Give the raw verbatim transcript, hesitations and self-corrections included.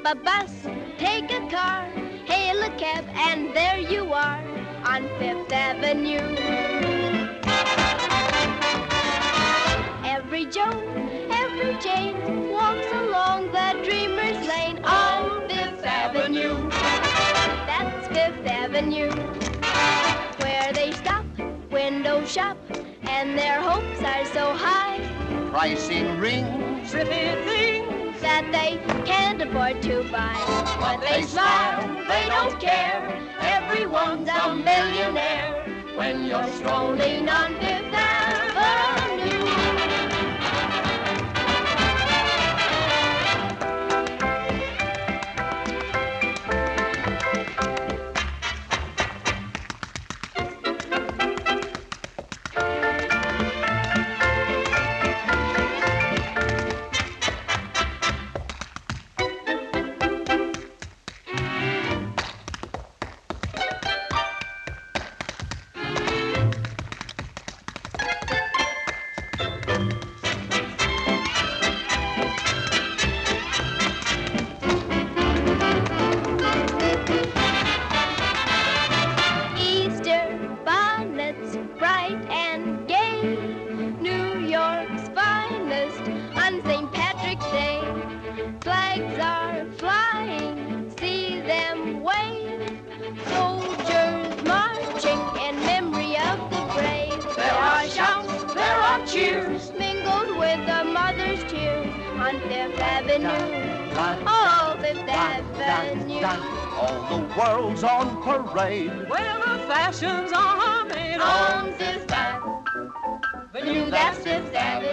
a bus, take a car, hail a cab, and there you are on Fifth Avenue. Every Joe, every Jane walks along the Dreamer's Lane on Fifth Avenue. That's Fifth Avenue, where they stop, window shop, and their hopes are so high. Pricing rings, pretty things that they can't afford to buy. But they smile, they don't care, everyone's a millionaire when you're strolling on Fifth Avenue. Cheers mingled with the mother's tears on Fifth Avenue. Oh, Fifth Avenue. All the world's on parade. Well, the fashions are made on Fifth Avenue. That's Fifth Avenue.